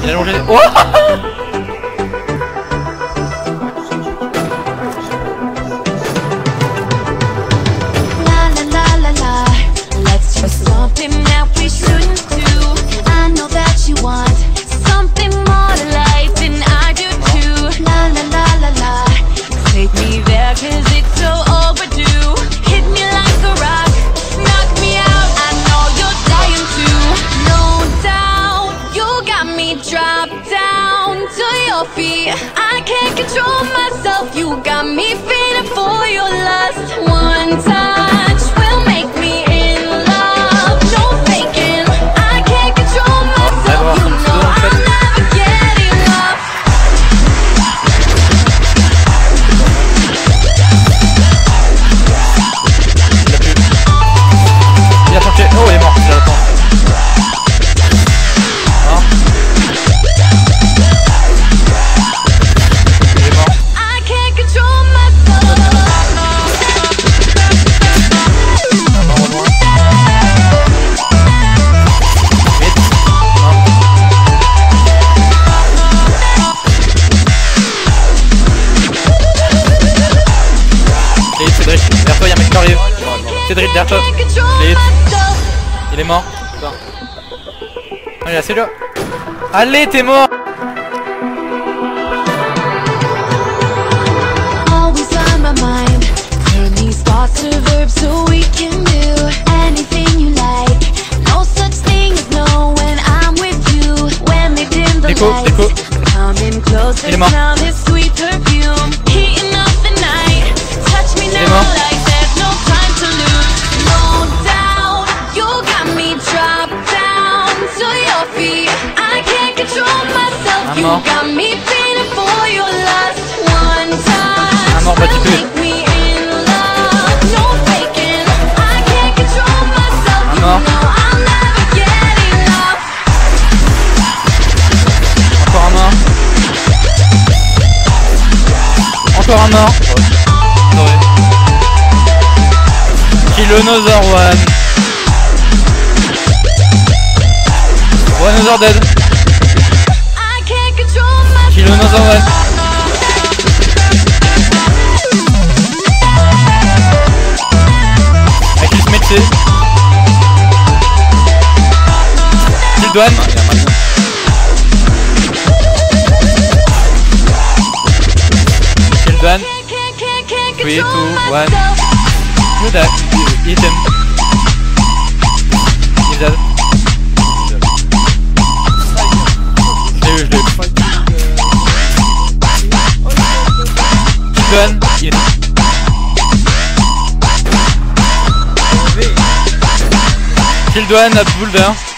Il a longé. Oh I can't control myself. You got me feeling for your lust. One touch will make me in love. No faking. I can't control myself. You know I'm never getting enough. Il a planché. Oh, il est mort. Je l'attends. Derrière toi, y'a un mec qui arrive. Cédric, derrière toi. Il est mort. Allez, c'est là. Allez, t'es mort. Déco, déco. Il est mort. Il est mort. Un mort. Un mort, bah tu peux. Un mort. Encore un mort. Encore un mort. Kilonosaur one. One dead. Kilonosaur one. Avec le métier. Kildouane. Kildouane. 3, 2, 1. Good at eat him. He's dead. Je l'ai eu. Kildouane. Kildouane à boule vert.